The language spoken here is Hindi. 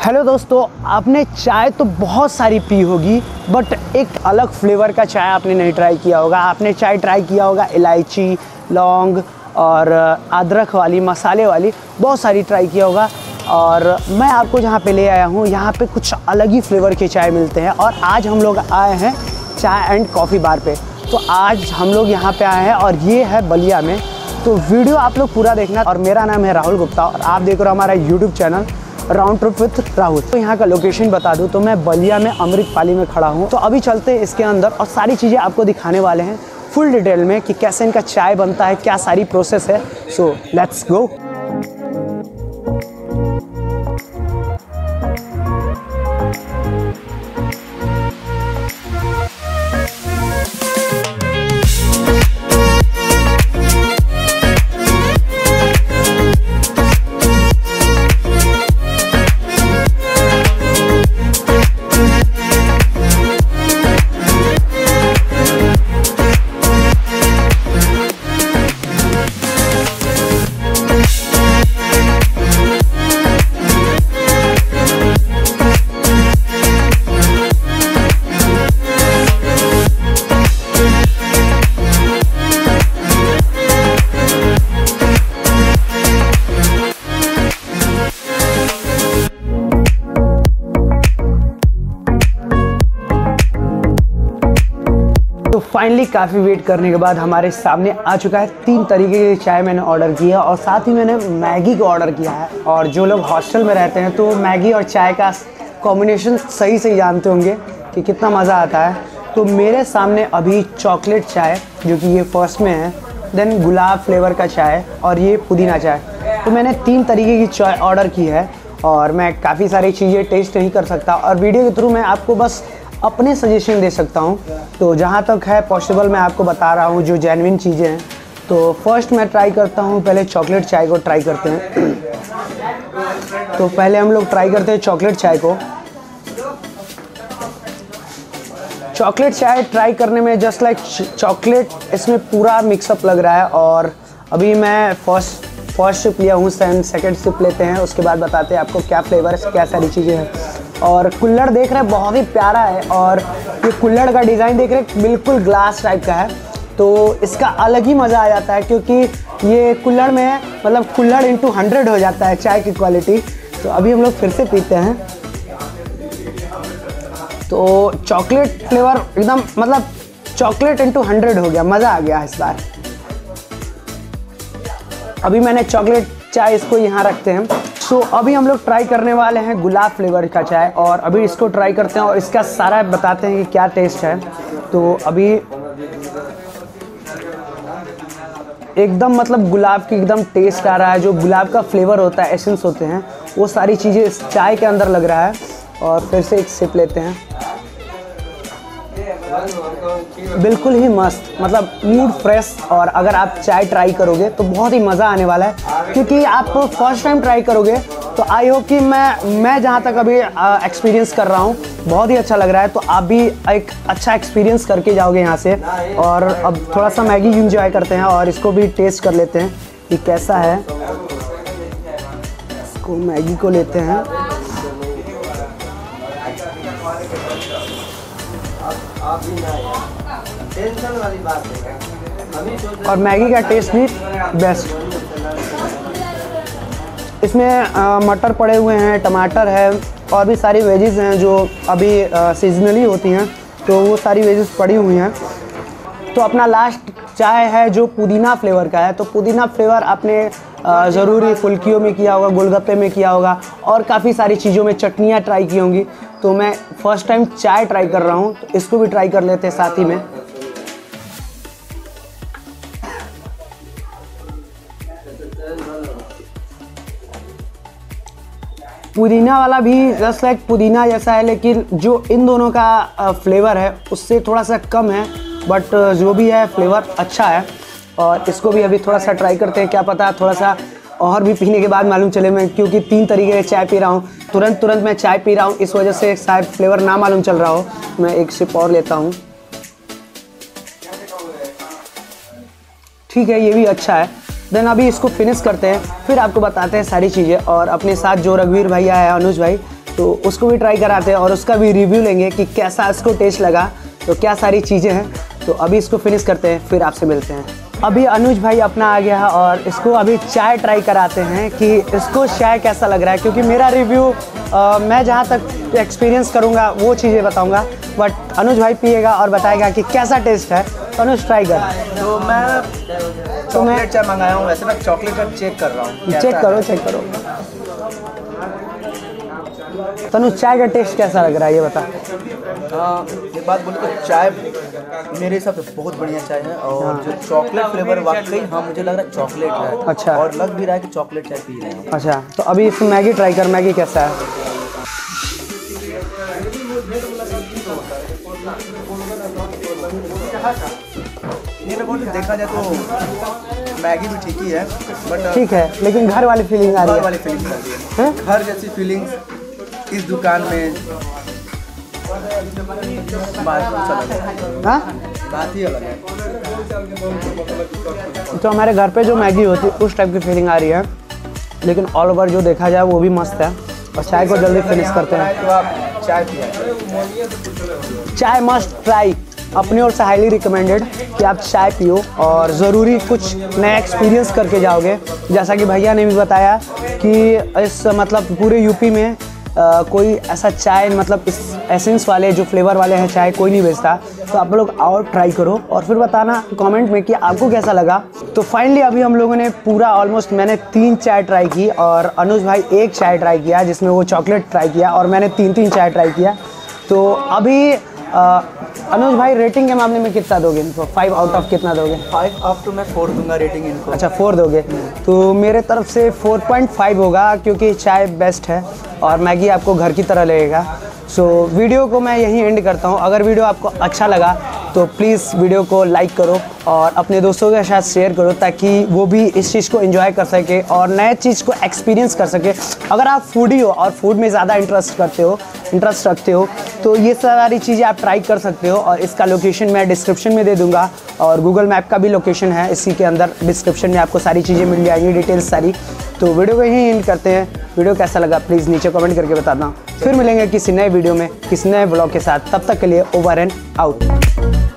हेलो दोस्तों, आपने चाय तो बहुत सारी पी होगी बट एक अलग फ्लेवर का चाय आपने नहीं ट्राई किया होगा। आपने चाय ट्राई किया होगा इलायची, लौंग और अदरक वाली, मसाले वाली, बहुत सारी ट्राई किया होगा। और मैं आपको जहाँ पे ले आया हूँ, यहाँ पे कुछ अलग ही फ्लेवर के चाय मिलते हैं। और आज हम लोग आए हैं चाय एंड कॉफ़ी बार पे। तो आज हम लोग यहाँ पे आए हैं और ये है बलिया में। तो वीडियो आप लोग पूरा देखना। और मेरा नाम है राहुल गुप्ता और आप देख रहे हो हमारा YouTube channel round trip with Rahul. तो यहाँ का लोकेशन बता दूँ तो मैं बलिया में अमृतपाली में खड़ा हूँ। तो अभी चलते हैं इसके अंदर और सारी चीज़ें आपको दिखाने वाले हैं फुल डिटेल में कि कैसे इनका चाय बनता है, क्या सारी प्रोसेस है। So let's go. तो फाइनली काफ़ी वेट करने के बाद हमारे सामने आ चुका है 3 तरीके की चाय मैंने ऑर्डर किया और साथ ही मैंने मैगी को ऑर्डर किया है। और जो लोग हॉस्टल में रहते हैं तो मैगी और चाय का कॉम्बिनेशन सही सही जानते होंगे कि कितना मज़ा आता है। तो मेरे सामने अभी चॉकलेट चाय जो कि ये फर्स्ट में है, देन गुलाब फ्लेवर का चाय और ये पुदीना चाय। तो मैंने 3 तरीके की चाय ऑर्डर की है और मैं काफ़ी सारी चीज़ें टेस्ट नहीं कर सकता और वीडियो के थ्रू मैं आपको बस अपने सजेशन दे सकता हूँ। तो जहाँ तक है पॉसिबल मैं आपको बता रहा हूँ जो जेन्युइन चीज़ें हैं। तो फर्स्ट मैं ट्राई करता हूँ, पहले चॉकलेट चाय को ट्राई करते हैं। तो पहले हम लोग ट्राई करते हैं चॉकलेट चाय को। चॉकलेट चाय ट्राई करने में जस्ट लाइक चॉकलेट इसमें पूरा मिक्सअप लग रहा है। और अभी मैं फर्स्ट सिप लिया हूँ, सेकंड सिप लेते हैं, उसके बाद बताते हैं आपको क्या फ्लेवर है, क्या सारी चीज़ें हैं। और कुल्हड़ देख रहे हैं बहुत ही प्यारा है और ये कुल्हड़ का डिज़ाइन देख रहे हैं बिल्कुल ग्लास टाइप का है। तो इसका अलग ही मज़ा आ जाता है क्योंकि ये कुल्हड़ में मतलब कुल्हड़ इंटू 100 हो जाता है चाय की क्वालिटी। तो अभी हम लोग फिर से पीते हैं। तो चॉकलेट फ्लेवर एकदम मतलब चॉकलेट इंटू 100 हो गया, मज़ा आ गया इस बार। अभी मैंने चॉकलेट चाय इसको यहाँ रखते हैं। सो अभी हम लोग ट्राई करने वाले हैं गुलाब फ्लेवर का चाय और अभी इसको ट्राई करते हैं और इसका सारा बताते हैं कि क्या टेस्ट है। तो अभी एकदम मतलब गुलाब की एकदम टेस्ट आ रहा है, जो गुलाब का फ्लेवर होता है, एसेंस होते हैं, वो सारी चीज़ें इस चाय के अंदर लग रहा है। और फिर से एक सिप लेते हैं। बिल्कुल ही मस्त, मतलब मूड फ्रेश। और अगर आप चाय ट्राई करोगे तो बहुत ही मज़ा आने वाला है क्योंकि आप फर्स्ट टाइम ट्राई करोगे। तो आई होप कि मैं जहाँ तक अभी एक्सपीरियंस कर रहा हूँ बहुत ही अच्छा लग रहा है। तो आप भी एक अच्छा एक्सपीरियंस करके जाओगे यहाँ से। और अब थोड़ा सा मैगी इंजॉय करते हैं और इसको भी टेस्ट कर लेते हैं कि कैसा है। इसको मैगी को लेते हैं। और मैगी का टेस्ट भी बेस्ट। इसमें मटर पड़े हुए हैं, टमाटर है और भी सारी वेजेस हैं जो अभी सीजनली होती हैं, तो वो सारी वेजेस पड़ी हुई हैं। तो अपना लास्ट चाय है जो पुदीना फ्लेवर का है। तो पुदीना फ्लेवर आपने ज़रूरी फुल्कियों में किया होगा, गोलगप्पे में किया होगा और काफ़ी सारी चीज़ों में, चटनियाँ ट्राई की होंगी। तो मैं फर्स्ट टाइम चाय ट्राई कर रहा हूँ तो इसको भी ट्राई कर लेते हैं साथ ही में। पुदीना वाला भी जस्ट लाइक पुदीना जैसा है, लेकिन जो इन दोनों का फ्लेवर है उससे थोड़ा सा कम है, बट जो भी है फ्लेवर अच्छा है। और इसको भी अभी थोड़ा सा ट्राई करते हैं, क्या पता थोड़ा सा और भी पीने के बाद मालूम चले। मैं क्योंकि 3 तरीके की चाय पी रहा हूँ, तुरंत मैं चाय पी रहा हूँ, इस वजह से शायद फ्लेवर ना मालूम चल रहा हो। मैं एक सिप और लेता हूँ। ठीक है, ये भी अच्छा है। देन अभी इसको फिनिश करते हैं, फिर आपको बताते हैं सारी चीज़ें। और अपने साथ जो रघुवीर भैया है, अनुज भाई, तो उसको भी ट्राई कराते हैं और उसका भी रिव्यू लेंगे कि कैसा इसको टेस्ट लगा, तो क्या सारी चीज़ें हैं। तो अभी इसको फिनिश करते हैं, फिर आपसे मिलते हैं। अभी अनुज भाई अपना आ गया है और इसको अभी चाय ट्राई कराते हैं कि इसको चाय कैसा लग रहा है, क्योंकि मेरा रिव्यू मैं जहाँ तक एक्सपीरियंस करूँगा वो चीज़ें बताऊँगा, बट अनुज भाई पिएगा और बताएगा कि कैसा टेस्ट है। तो अनुज ट्राई कर। तो मैं चॉकलेट चाय मंगाया हूँ, वैसे मैं चॉकलेट का चेक कर रहा हूँ। चेक करो। तनु चाय का टेस्ट कैसा लग रहा है ये बता। ये बात बोले तो चाय मेरे हिसाब से बहुत बढ़िया चाय है, और जो चॉकलेट फ्लेवर वाकई मुझे लग रहा है चॉकलेट है। अच्छा। और लग भी रहा है कि चॉकलेट चाय पी रहे हैं। अच्छा, तो अभी इस मैगी ट्राई कर, मैगी कैसा है। ये मैं बोलूँ देखा जाए तो मैगी भी ठीक ही है, बट ठीक है, लेकिन घर वाली फीलिंग आ रही है। घर वाली फीलिंग आती है, घर जैसी फीलिंग्स इस दुकान में बात ही अलग है। तो हमारे घर पे जो मैगी होती है उस टाइप की फीलिंग आ रही है, लेकिन ऑल ओवर जो देखा जाए वो भी मस्त है। और चाय को जल्दी फिनिश करते हैं। तो आप चाय पिए, चाय मस्ट ट्राई, अपनी ओर से हाईली रिकमेंडेड कि आप चाय पियो और ज़रूरी कुछ नया एक्सपीरियंस करके जाओगे। जैसा कि भैया ने भी बताया कि इस मतलब पूरे यूपी में कोई ऐसा चाय मतलब इस एसेंस वाले जो फ्लेवर वाले हैं चाय कोई नहीं बेचता। तो आप लोग और ट्राई करो और फिर बताना कमेंट में कि आपको कैसा लगा। तो फाइनली अभी हम लोगों ने पूरा ऑलमोस्ट मैंने 3 चाय ट्राई की और अनुज भाई 1 चाय ट्राई किया जिसमें वो चॉकलेट ट्राई किया और मैंने 3 चाय ट्राई किया। तो अभी अनुज भाई रेटिंग के मामले में कितना दोगे इनको, 5 आउट ऑफ कितना दोगे। 5 आउट तो मैं 4 दूंगा रेटिंग इनको। अच्छा 4 दोगे, तो मेरे तरफ से 4.5 होगा, क्योंकि चाय बेस्ट है और मैगी आपको घर की तरह लगेगा। सो वीडियो को मैं यहीं एंड करता हूँ। अगर वीडियो आपको अच्छा लगा तो प्लीज़ वीडियो को लाइक करो और अपने दोस्तों के साथ शेयर करो, ताकि वो भी इस चीज़ को एंजॉय कर सके और नए चीज़ को एक्सपीरियंस कर सके। अगर आप फूडी हो और फूड में ज़्यादा इंटरेस्ट रखते हो तो ये सारी चीज़ें आप ट्राई कर सकते हो। और इसका लोकेशन मैं डिस्क्रिप्शन में दे दूँगा और गूगल मैप का भी लोकेशन है इसी के अंदर, डिस्क्रिप्शन में आपको सारी चीज़ें मिल जाएंगी, डिटेल्स सारी। तो वीडियो को यहीं एंड करते हैं। वीडियो कैसा लगा प्लीज़ नीचे कमेंट करके बताना। फिर मिलेंगे किसी नए वीडियो में किसी नए ब्लॉग के साथ, तब तक के लिए ओवर एंड आउट।